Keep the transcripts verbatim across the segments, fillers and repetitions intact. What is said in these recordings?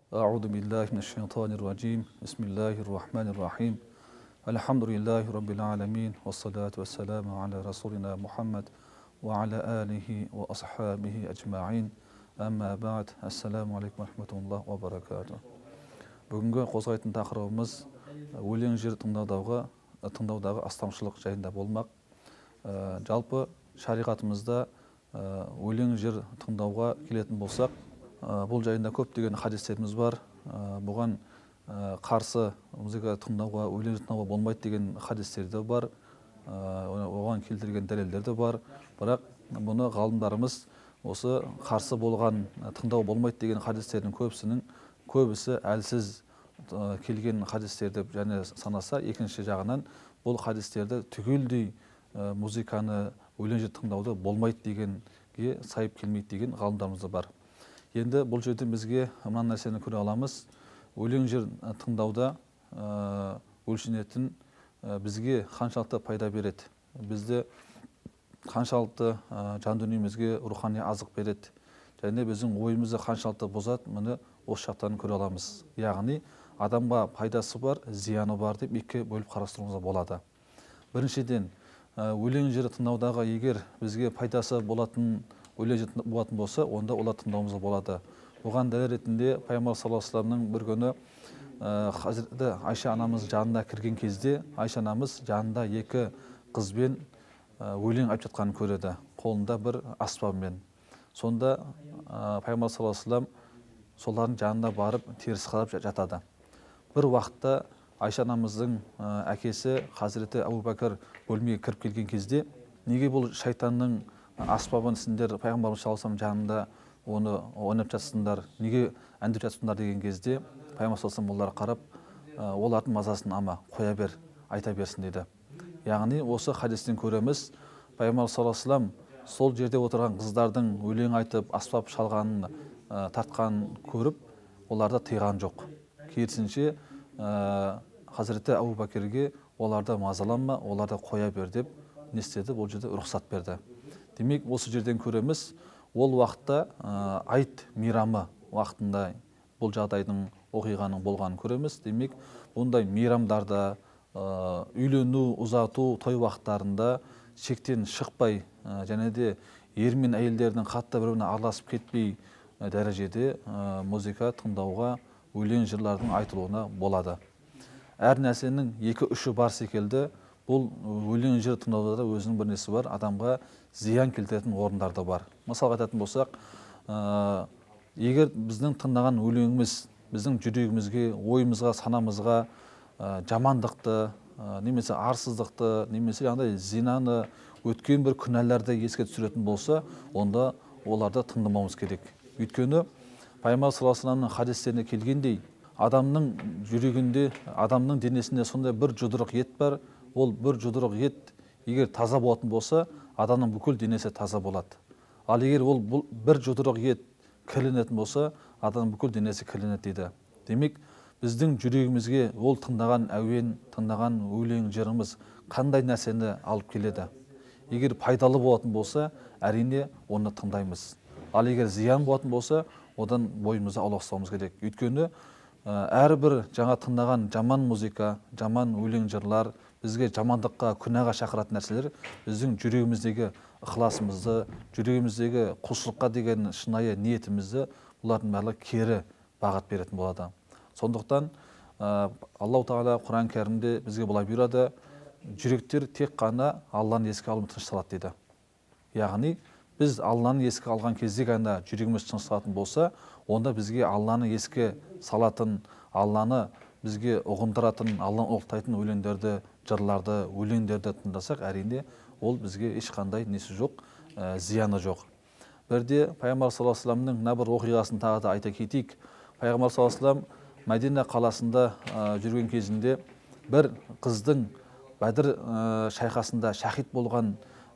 أعوذ بالله من الشيطان الرجيم بسم الله الرحمن الرحيم الحمد لله رب العالمين والصلاة والسلام على رسولنا محمد وعلى آله وأصحابه أجمعين أما بعد السلام عليكم ورحمة الله وبركاته. Бүгінгі қозғайтын тақырыбымыз өлең жыр тыңдаудағы тыңдаудағы астамшылық жайында болмақ. Жалпы шариғатымызда өлең жыр тыңдауға келетін болсақ, бұл жайында көптеген хадистеріміз бар. Бұған қарсы музыка тыңдауға, өлең жыр тыңдауға болмайды деген хадистер де бар. Оған келтірген дәлелдер де бар. Бірақ бұны ғалымдарымыз осы қарсы болған, тыңдау болмайды деген хадистердің көбісінің көбісі әлсіз келген хадистер деп және санаса, екінші жағынан бұл хадистерді түгелдей музыканы, өлең жыр тыңдауды болмайды дегенге сайып келмейді деген ғалымдарымыз да бар. Енді бұл жерде бізге мына нәрсені көре аламыз. Өлең жыр тыңдауда өлшенетін бізге қаншалықты пайда береді, бізді қаншалықты жан дүниемізге рухани азық береді, және біздің ойымызды қаншалықты бұзады, мұны осы жақтан көре аламыз. Яғни адамға пайдасы бар, зияны бар деп екі бөліп қарастыруымызға болады. Біріншіден, өлең жыр тыңдаудағы егер бізге пайдасы болатын өлең жыр болатын болса, онда олар тыңдауымызға болады. Бұған дәлел ретінде Пайғамбар саллаллаху алейхи вассаламның бір күні Хазіреті Айша анамыз жанына кірген кезде, Айша анамыз жанында екі қызбен өлең айтып жатқанын көреді, қолында бір аспабымен. Сонда Пайғамбар саллаллаху алейхи вассалам солардың жанына барып теріс қарап жатады. Бір уақытта Айша анамыздың әкесі Хазіреті Абу Бәкір бөлмеге кіріп келген кезде, неге бұл шайтанның аспабын сендер Пайғамбарымыз саллаллаху алейхи вассалам жанында оны ойнап жатсыңдар, неге әндеп жатсыңдар деген кезде, Пайғамбар саллаллаху алейхи вассалам оларға қарап, олардың мазасын ама, қоя бер, айта берсін деді. Яғни осы хадистен көреміз, Пайғамбар саллаллаху алейхи вассалам сол жерде отырған қыздардың өлең айтып, аспап шалғанын, тартқанын көріп, оларды тыйған жоқ. Керісінше Хазіреті Абу Бәкірге оларды мазаланма, оларды қоя бер деп не істеді, бұл жерде рұқсат берді. Демек, осы жерден көреміз, ол уақытта айт мейрамы уақытында бұл жағдайдың оқиғаның болғанын көреміз. Демек, бұндай мейрамдарда, үйлену, ұзату, той уақыттарында шектен шықпай, және де ер мен әйелдердің қатты бір-біріне араласып кетпей дәрежеде музыка тыңдауға, өлең жырлардың айтылуына болады. Әр нәрсенің екі-үші бар секілді, бұл өлең жыр тыңдауда да өзінің бір несі бар, адамға зиян келтіретін орындар да бар. Мысалға айтатын болсақ, егер біздің тыңдаған өлеңіміз біздің жүрегімізге, ойымызға, санамызға жамандықты, немесе арсыздықты, немесе жаңағыдай зинаны, өткен бір күнәларды еске түсіретін болса, онда оларды тыңдамауымыз керек. Өйткені Пайғамбар саллаллаху алейхи вассаламның хадистеріне келгендей, адамның жүрегінде, адамның денесінде сондай бір жұдырық ет бар. Ол бір жұдырық ет егер таза болатын болса, адамның бүкіл денесі таза болады. Ал егер ол бір жұдырық ет кірленетін болса, адамның бүкіл денесі кірленеді дейді. Демек, біздің жүрегімізге ол тыңдаған әуен, тыңдаған өлең жырымыз қандай нәрсені алып келеді. Егер пайдалы болатын болса, әрине оны тыңдаймыз. Ал егер зиян болатын болса, одан бойымызды аулақ ұстауымыз керек. Өйткені әрбір жаңа тыңдаған жаман музыка, жаман өлең жырлар, бізге жамандыққа, күнәға шақыратын нәрселер біздің жүрегіміздегі ықыласымызды, жүрегіміздегі құлшылыққа деген шынайы ниетімізді бұлардың барлығы кері бағыт беретін болады. Сондықтан Аллаху Тағала Құран кәрімде бізге былай бұйырады, жүректер тек қана Алланы еске алып тынышталады дейді. Яғни біз Алланы еске алған кезде ғана жүрегіміз тынышталатын болса, онда бізге Алланы еске салатын, Алланы бізге ұғындыратын, Алланы ұлықтайтын өлеңдерді, жырларды, өлеңдерді тыңдасақ, әрине ол бізге ешқандай несі жоқ, зияны жоқ. Бірде Пайғамбар саллаллаху алейхи вассаламның мына бір оқиғасын тағы да айта кетейік. Пайғамбар саллаллаху алейхи вассалам Мәдина қаласында жүрген кезінде бір қыздың Бәдір шайқасында шахид болған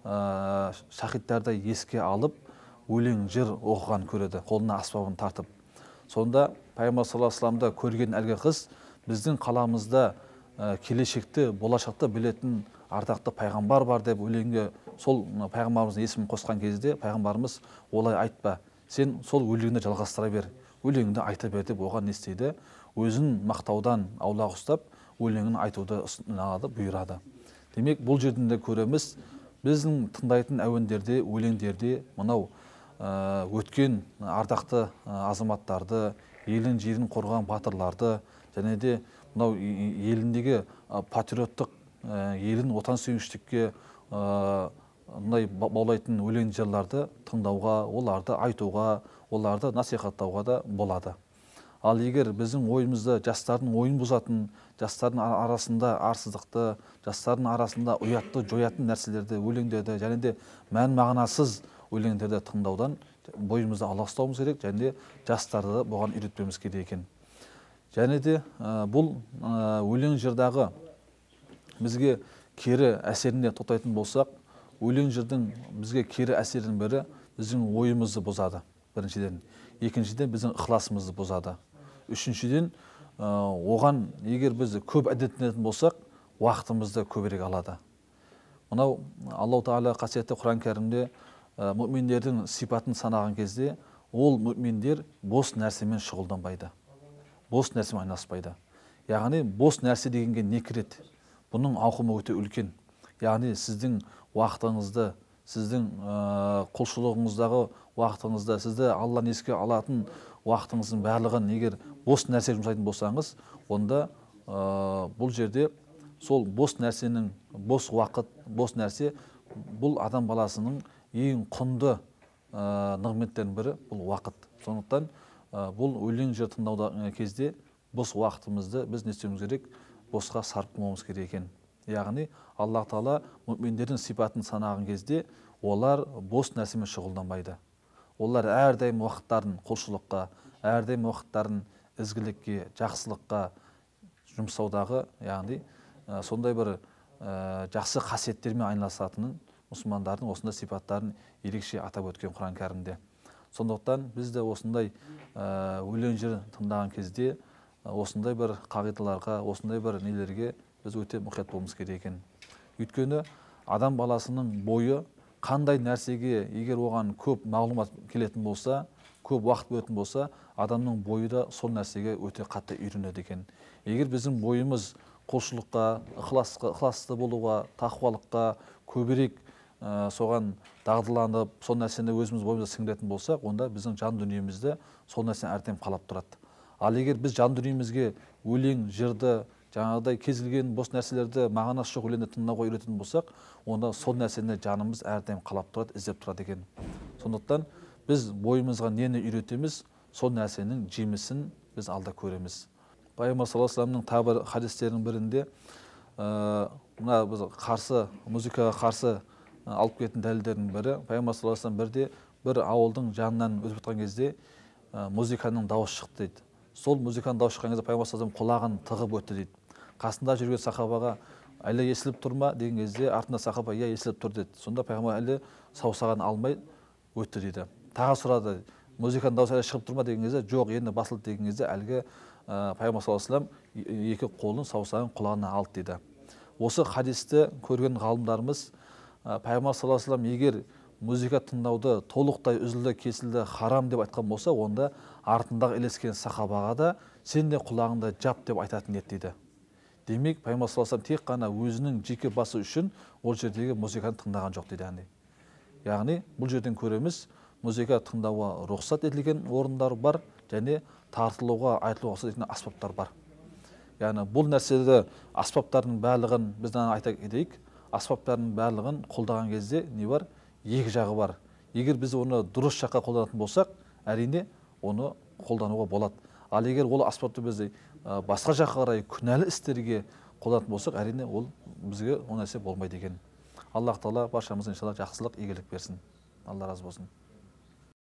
шахидтерді еске алып, өлең жыр оқыған көреді, қолына аспабын тартып. Сонда Пайғамбар саллаллаху алейхи вассаламды көрген әлгі қыз біздің қаламызда келешекті, болашақты білетін ардақты пайғамбар бар деп өлеңге сол пайғамбарымыздың есімін қосқан кезде пайғамбарымыз олай айтпа, сен сол өлеңді жалғастыра бер, өлеңді айта бер деп оған не істейді? Өзін мақтаудан аулақ ұстап, өлеңін айтуды ұсынады, бұйырады. Демек, бұл жерден де көреміз, біздің тыңдайтын әуендерде, өлеңдерде мынау өткен ардақты азаматтарды, елін жерін қорғаған батырларды, және де мынау еліндегі патриоттық, елін отансүйгіштікке мынай баулайтын өлең жырларды тыңдауға, оларды айтуға, оларды насихаттауға да болады. Ал егер біздің ойымызды, жастардың ойын бұзатын, жастардың арасында арсыздықты, жастардың арасында ұятты, жоятын нәрселерді, өлеңдерді, және де мән мағынасыз өлеңдерді тыңдаудан бойымызды аулақ ұстауымыз керек, және де жастарды бұған үйретпеуіміз керек екен. Және де бұл өлең жырдағы бізге кері әсеріне тоқтайтын болсақ, өлең жырдың бізге кері әсерінің бірі біздің ойымызды бұзады, біріншіден. Екіншіден біздің ықыласымызды бұзады. Үшіншіден, оған егер біз көп әдеттенетін болсақ, уақытымызды көбірек алады. Мынау Аллаһу Тағала қасиетті Құран кәрімде мүминдердің сипатын санаған кезде, ол мүминдер бос нәрсемен шұғылданбайды, бос нәрсемен айналыспайды. Яғни бос нәрсе дегенге не кіреді? Бұның ауқымы өте үлкен. Яғни сіздің уақытыңызды, сіздің құлшылығыңыздағы уақытыңызды, сізді Алланы еске алатын уақытыңыздың барлығын егер бос нәрсе жұмсайтын болсаңыз, онда бұл жерде сол бос нәрсенің, бос уақыт, бос нәрсе бұл адам баласының ең құнды нығметтердің бірі бұл уақыт. Сондықтан бұл өлең жыр тыңдауда кезде бос уақытымызды біз не істеуіміз керек? Босқа сарпымауымыз керек екен. Яғни Аллаһ Тағала мүминдердің сипатын санаған кезде олар бос нәрсемен шұғылданбайды. Олар әрдайым уақыттарын құлшылыққа, әрдайым уақыттарын ізгілікке, жақсылыққа жұмсаудағы, яғни сондай бір жақсы қасиеттермен айналысатынын мұсылмандардың осындай сипаттарын ерекше атап өткен Құран кәрімде. Сондықтан біз де осындай өлең жыр тыңдаған кезде осындай бір қағидаларға, осындай бір нелерге біз өте мұқият болуымыз керек екен. Өйткені адам баласының бойы қандай нәрсеге, егер оған көп мағлұмат келетін болса, көп уақыт бөлетін болса, адамның бойы да сол нәрсеге өте қатты үйренеді екен. Егер біздің бойымыз құлшылыққа, ықыласты болуға, тақуалыққа көбірек соған дағдыланып, сол нәрсені өзіміз бойымызда сіңіретін болсақ, онда біздің жан дүниемізді сол нәрсені әрдайым қалап тұрады. Ал егер біз жан дүниемізге өлең, жырды, жаңағыдай кез келген бос нәрселерді, мағынасы жоқ өлеңді тыңдауға үйрететін болсақ, онда сол нәрсені жанымыз әрдайым қалап тұрады, іздеп тұрады екен. Сондықтан біз бойымызға нені үйретеміз, сол нәрсенің жемісін біз алда көреміз. Пайғамбар саллаллаху алейхи вассаламның тағы бір хадистерінің бірінде мына біз қарсы, музыкаға қарсы алып келетін дәлелдердің бірі, Пайғамбар саллаллаху алейхи вассалам бірде бір ауылдың жанынан өтіп жатқан кезде музыканың дауысы шықты дейді. Сол музыканың дауысы шыққан кезде Пайғамбар саллаллаху алейхи вассалам құлағын тығып өтті дейді. Қасында жүрген сахабаға әлі естіліп тұр ма деген кезде артында сахаба иә естіліп тұр деді. Сонда Пайғамбар әлі саусағын алмай өтті дейді. Тағы сұрады, музыканың дауысы әлі шығып тұр ма деген кезде жоқ, енді басылды деген кезде әлгі Пайғамбар саллаллаху алейхи вассалам екі қолын саусағын құлағына алды дейді. Осы хадисті көрген ғалымдарымыз Пайғамбар саллаллаху алейхи вассалам егер музыка тыңдауды толықтай үзілді кесілді харам деп айтқан болса, онда артындағы ілескен сахабаға да сен де құлағыңды жап деп айтатын еді дейді. Демек, Пайғамбар саллаллаху алейхи вассалам тек қана өзінің жеке басы үшін ол жердегі музыканы тыңдаған жоқ дейді. Яғни, бұл жерден көреміз, музыка тыңдауға рұқсат етілген орындар бар, және тартылуға, айтылуға рұқсат етілген аспаптар бар. Яғни, бұл нәрседе аспаптардың барлығын бізден айта кетейік, аспаптардың барлығын қолдаған кезде не бар? Екі жағы бар. Егер біз оны дұрыс жаққа қолданатын болсақ, әрине оны қолдануға болады. Ал егер ол аспапты біз басқа жаққа қарай күнәлі істерге қолданатын болсақ, әрине ол бізге ол нәрсе болмайды екен. Аллаһ Тағала баршамызға иншалла жақсылық, игілік берсін. Алла разы болсын.